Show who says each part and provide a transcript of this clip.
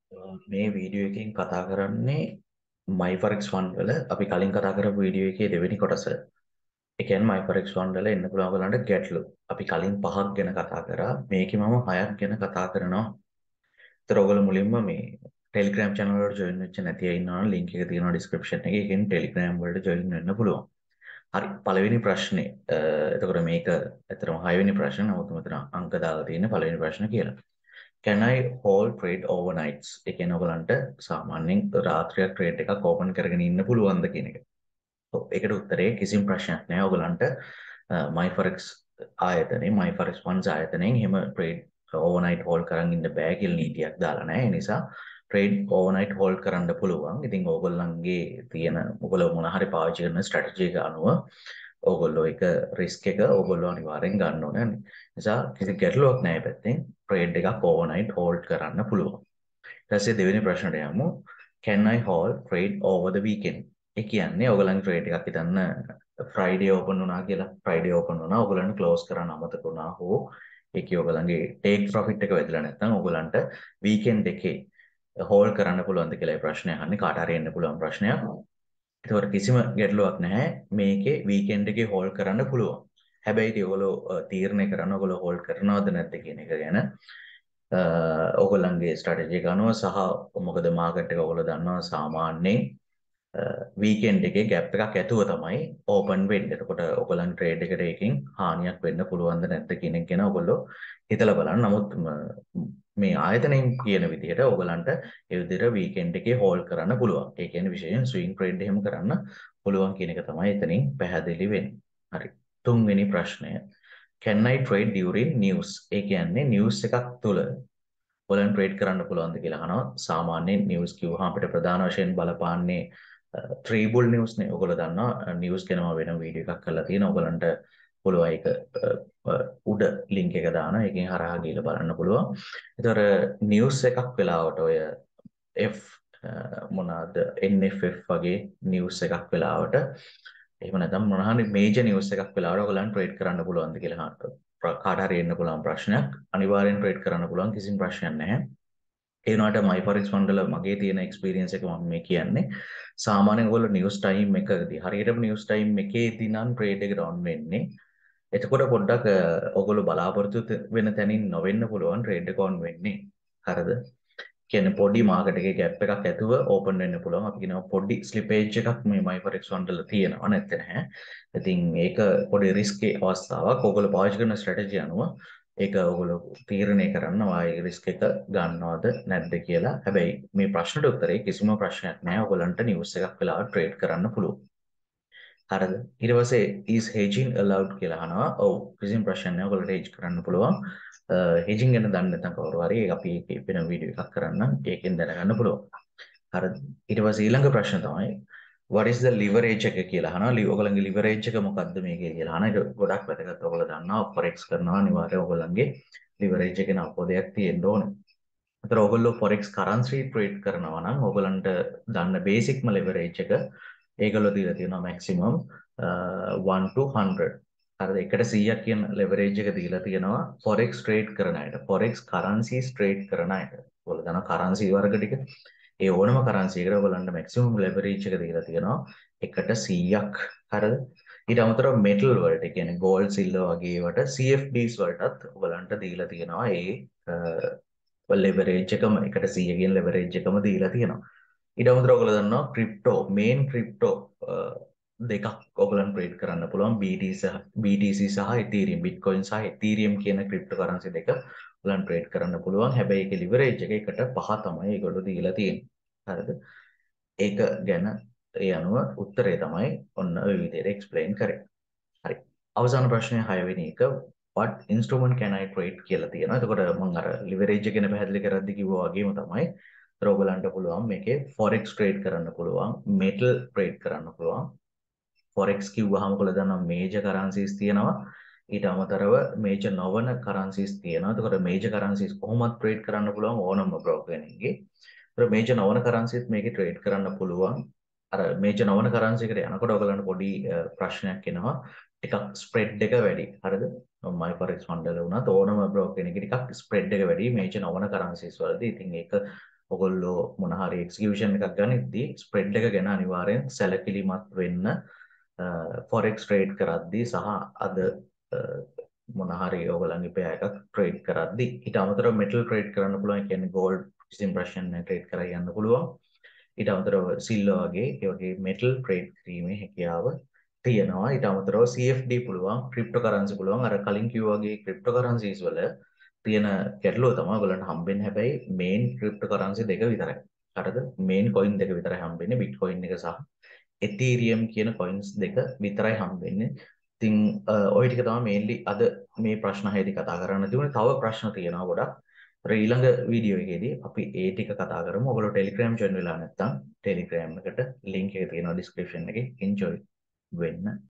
Speaker 1: මේ වීඩියෝ එකකින් කතා කරන්නේ MyForex fund වල අපි කලින් කතා කරපු වීඩියෝ එකේ දෙවෙනි කොටස. ඒ කියන්නේ MyForex fund වල එන්න පුළුවන් ඔයගලන්ට ගැටලු. අපි කලින් 5ක් ගැන කතා කරා. මේකේ මම 6ක් ගැන කතා කරනවා. ඒතර ඔයගොල්ලෝ මුලින්ම මේ Telegram channel වලට join වෙච්ච නැති අය ඉන්නවා නම් link එක තියෙනවා description එකේ. ඒකෙන් Telegram වලට join වෙන්න පුළුවන්. හරි පළවෙනි ප්‍රශ්නේ. එතකොට මේක ඇත්තටම 6 වෙනි ප්‍රශ්න. නමුත් මෙතන අංක දාලා තියෙන්නේ පළවෙනි ප්‍රශ්න කියලා. Can I hold trade overnights? ඒ කියන්නේ ඔයගලන්ට සාමාන්‍යයෙන් රාත්‍රියක් ට්‍රේඩ් එකක් ඕපන් කරගෙන ඉන්න පුළුවන්ද කියන එක. ඔව් ඒකට උත්තරේ කිසිම ප්‍රශ්නයක් නැහැ. ඔයගලන්ට MyForex ආයතනයේ MyForex funds ආයතනයෙන් එහෙම ට්‍රේඩ් ඕවර්නයිට් හෝල්ඩ් කරන් ඉන්න බෑ කියලා නීතියක් දාලා නැහැ. ඒ නිසා ට්‍රේඩ් ඕවර්නයිට් හෝල්ඩ් කරන්න පුළුවන්. ඉතින් ඕගොල්ලන්ගේ තියෙන ඔයගොල්ලෝ මොන හරි පාවිච්චි කරන ස්ට්‍රැටජි එක අනුව ඕගොල්ලෝ එක රිස්ක් එක ඕගොල්ලෝ අනිවාර්යෙන් ගන්න ඕනේ. නිසා කිසි ගැටලුවක් නැහැ පැත්තෙන් ට්‍රේඩ් එකක් ඕවර්නයිට් හෝල්ඩ් කරන්න පුළුවන්. ඊට පස්සේ දෙවෙනි ප්‍රශ්නට යමු. Can I hold trade over the weekend? ඒ කියන්නේ ඔයගලන්ගේ ට්‍රේඩ් එකක් හිතන්න ෆ්‍රයිඩේ ඕපන් වුණා කියලා. ෆ්‍රයිඩේ ඕපන් වුණා ඔයගලන්ට ක්ලෝස් කරන්න අමතක වුණා හෝ ඒකේ ඔයගලන්ගේ ටේක් ප්‍රොෆිට් එක වැදලා නැත්නම් ඔයගලන්ට වීකෙන්ඩ් එකේ හෝල්ඩ් කරන්න පුළුවන්ද කියලා ප්‍රශ්නය අහන්නේ. කාට හරි එන්න පුළුවන් ප්‍රශ්නයක්. ඒතකොට කිසිම ගැටලුවක් නැහැ. මේකේ වීකෙන්ඩ් එකේ හෝල්ඩ් කරන්න පුළුවන්. හැබැයි ඉතින් ඔයගොල්ලෝ තීරණය කරන්න ඔයගොල්ලෝ හෝල්ඩ් කරනවද නැද්ද කියන එක ගැන ඔයගොල්ලන්ගේ ස්ට්‍රැටජි එක අනුව සහ මොකද මාකට් එක ඔයගොල්ලෝ දන්නවා සාමාන්‍යයෙන් වීකෙන්ඩ් එකේ ગેප් එකක් ඇතුව තමයි ඕපන් වෙන්නේ. එතකොට ඔයගොල්ලන් ට්‍රේඩ් එකට එකකින් හානියක් වෙන්න පුළුවන්ද නැද්ද කියන එක ගැන ඔයගොල්ලෝ හිතලා බලන්න. නමුත් මේ ආයතනයෙන් කියන විදිහට ඔයගොල්ලන්ට ඒ විදිහට වීකෙන්ඩ් එකේ හෝල්ඩ් කරන්න පුළුවන්. ඒ කියන්නේ විශේෂයෙන් ස්විං ට්‍රේඩ් එහෙම කරන්න පුළුවන් කියන එක තමයි එතනින් පැහැදිලි වෙන්නේ. හරි. තුන්වෙනි ප්‍රශ්නය. Can I trade during news? ඒ කියන්නේ නිවුස් එකක් තුල ඔයගලන් ට්‍රේඩ් කරන්න පුළුවන්ද කියලා අහනවා. සාමාන්‍යයෙන් නිවුස් කිව්වහම අපිට ප්‍රධාන වශයෙන් බලපාන්නේ ත්‍රිබුල් නිවුස් නේ. ඔයගොල්ලෝ දන්නවා නිවුස් ගැනම වෙන වීඩියෝ එකක් කරලා තියෙනවා. ඔයගලන්ට පුළුවන් ඒක උඩ ලින්ක් එක දානවා. ඒකෙන් හරහා ගිහලා බලන්න පුළුවන්. ඒතර නිවුස් එකක් වෙලාවට ඔය F මොනවාද NFF වගේ නිවුස් එකක් වෙලාවට එහෙම නැත්නම් මොන හරි මේජර් නිවුස් එකක් වෙලාවට ඔයගලන් ට්‍රේඩ් කරන්න පුළුවන්ද කියලා කාට හරි එන්න පුළුවන් ප්‍රශ්නයක්. අනිවාර්යෙන් ට්‍රේඩ් කරන්න පුළුවන් කිසිම ප්‍රශ්නයක් නැහැ. ඒ වුණාට MyForex fund වල මගේ තියෙන එක්ස්පීරියන්ස් එක මම මේ කියන්නේ සාමාන්‍යයෙන් ඔයගොල්ලෝ නිවුස් ටයිම් එකකදී හරියටම නිවුස් ටයිම් එකේදී නම් ට්‍රේඩ් එකට ඔන් වෙන්නේ. එතකොට පොඩ්ඩක් ඔයගොල්ලෝ බලාපොරොත්තු වෙන තැනින් නොවෙන්න පුළුවන් ට්‍රේඩ් එක ඔන් වෙන්නේ. හරිද? කියන්නේ පොඩි මාකට් එකේ ગેප් එකක් ඇතුව ඕපන් වෙන්න පුළුවන්. අපි කියනවා පොඩි ස්ලිපේජ් එකක් මේ MyForex fund වල තියෙනවා නැත්te නැහැ. ඉතින් ඒක පොඩි රිස්කී අවස්ථාවක්. ඔයගොල්ලෝ පාවිච්චි කරන ස්ට්‍රැටජි අනුව ඒක ඔයගොල්ලෝ තීරණය කරන්න වායේ රිස්ක් එක ගන්නවද නැද්ද කියලා. හැබැයි මේ ප්‍රශ්නට උත්තරේ කිසිම ප්‍රශ්නයක් නැහැ. ඔයගලන්ට නිවුස් එකක් වෙලාවට ට්‍රේඩ් කරන්න පුළුවන්. හරිද? ඊට පස්සේ is hedging allowed කියලා අහනවා. ඔව් කිසිම ප්‍රශ්නයක් නැහැ. ඔයගොල්ලෝ hedge කරන්න පුළුවන්. hedging ගැන දන්නේ නැත්නම් කවුරු හරි අපි ඒකේ වෙන වීඩියෝ එකක් කරන්නම්. ඒකෙන් දැනගන්න පුළුවන්. හරිද? ඊට පස්සේ ඊළඟ ප්‍රශ්න තමයි what is the leverage එක කියලා අහනවා. ඔයගොල්ලන්ගේ leverage එක මොකක්ද මේකේ කියලා අහනවා. ඒක ගොඩක් වැදගත්. ඔයගොල්ලෝ දන්නවා forex කරනවා අනිවාර්යයෙන් ඔයගොල්ලන්ගේ leverage එකේ අවබෝධයක් තියෙන්න ඕනේ. ඒතර ඔයගොල්ලෝ forex currency trade කරනවා නම් ඔයගොල්ලන්ට දන්න basic leverage එක ඒගොල්ලෝ දීලා තියෙනවා maximum 1 to 100. හරිද? 100ක් කියන leverage එක දීලා තියෙනවා forex trade කරන අයට. forex currencies trade කරන අයට. ඔයගොල්ලෝ දන්නවා currency වර්ග ටික. ඒ ඕනම කරන්සි එකකට ඔයගලන්ට maximum leverage එක දීලා තියෙනවා 100ක්. හරිද? ඊට අමතරව metal වලට කියන්නේ gold silver වගේ ඒවට CFDs වලටත් ඔයගලන්ට දීලා තියෙනවා ඒ leverage එකම 100 කියන leverage එකම දීලා තියෙනවා. ඊට අමතරව ඔයගොල්ලෝ දන්නවා main crypto දෙකක් ඔයගලන් ට්‍රේඩ් කරන්න පුළුවන් BTC සහ Ethereum Bitcoin සහ Ethereum කියන cryptocurrency දෙක ඔයගලන් ට්‍රේඩ් කරන්න පුළුවන්. හැබැයි ඒකේ leverage එක 1/5 තමයි ඒගොල්ලෝ දීලා තියෙන්නේ. හරිද? ඒක ගැන ඒ අනුව උත්තරේ තමයි ඔන්න ඔය විදිහට එක්ස්ප්ලেইন කරේ. හරි. අවසාන ප්‍රශ්නය 6 වෙනි එක what instrument can I trade කියලා තියෙනවා. එතකොට මම අර leverage ගැන පැහැදිලි කරද්දි කිව්වා වගේම තමයි. ඒතර ඔයගලන්ට පුළුවන් මේකේ forex trade කරන්න පුළුවන්, metal trade කරන්න පුළුවන්. forex කිව්වහම ඔයගොල්ලෝ දන්නවා major currencies තියෙනවා. ඊට අමතරව මේජර් නොවන කරන්සිස් තියෙනවා. එතකොට මේජර් කරන්සිස් කොහොමද ට්‍රේඩ් කරන්න පුළුවන් ඕනම බ්‍රෝකර් කෙනෙක්ගේ. ඒතකොට මේජර් නොවන කරන්සිත් මේකේ ට්‍රේඩ් කරන්න පුළුවන්. අර මේජර් නොවන කරන්සි එකට යනකොට ඔයගලන්ට පොඩි ප්‍රශ්නයක් එනවා. ටිකක් ස්ප්‍රෙඩ් එක වැඩි. හරිද? MyForex fund වල වුණත් ඕනම බ්‍රෝකර් කෙනෙක්ගේ ටිකක් ස්ප්‍රෙඩ් එක වැඩි මේජර් නොවන කරන්සිස් වලදී. ඉතින් ඒක ඔයගොල්ලෝ මොන හරි එක්සිකියුෂන් එකක් ගනිද්දී ස්ප්‍රෙඩ් එක ගැන අනිවාර්යෙන් සැලකිලිමත් වෙන්න ෆොරෙක්ස් ට්‍රේඩ් කරද්දී සහ අද මොන හරි ඔයගොල්ලන්ගේ පෙයා එකක් ට්‍රේඩ් කරද්දී ඊට අමතරව මෙටල් ට්‍රේඩ් කරන්න පුළුවන්. ඒ කියන්නේ ගෝල්ඩ් කිසිම ප්‍රශ්න නැහැ ට්‍රේඩ් කරලා යන්න පුළුවන්. ඊට අමතරව සිල්වර් වගේ ඒ වගේ මෙටල් ට්‍රේඩ් කිරීමේ හැකියාව තියෙනවා. ඊට අමතරව CFD පුළුවන්, ක්‍රිප්ටෝ කරන්සි පුළුවන්. අර කලින් කිව්වා වගේ ක්‍රිප්ටෝ කරන්සිස් වල තියෙන ගැටලුව තමයි ඔයගොල්ලන්ට හම්බෙන්නේ හැබැයි මේන් ක්‍රිප්ටෝ කරන්සි දෙක විතරයි. හරිද? මේන් කොයින් දෙක විතරයි හම්බෙන්නේ. බිට්කොයින් එක සහ එතීරියම් කියන කොයින්ස් දෙක විතරයි හම්බෙන්නේ. ඉතින් ওই ටික තමයි මේන්ලි අද මේ ප්‍රශ්න හයේදී කතා කරන්න තිබුණේ. තව ප්‍රශ්න තියෙනවා ගොඩක්. ඊළඟ වීඩියෝ එකේදී අපි ඒ ටික කතා කරමු. ඔයගොල්ලෝ ටෙලිග්‍රෑම් ජොයින් වෙලා නැත්නම් ටෙලිග්‍රෑම් එකට ලින්ක් එක තියෙනවා ඩිස්ක්‍රිප්ෂන් එකේ. එන්ජොයි වෙන්න.